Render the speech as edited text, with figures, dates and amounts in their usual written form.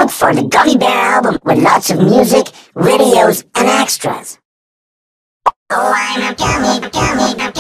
Look for the Gummy Bear album with lots of music, videos, and extras. Oh, I'm a gummy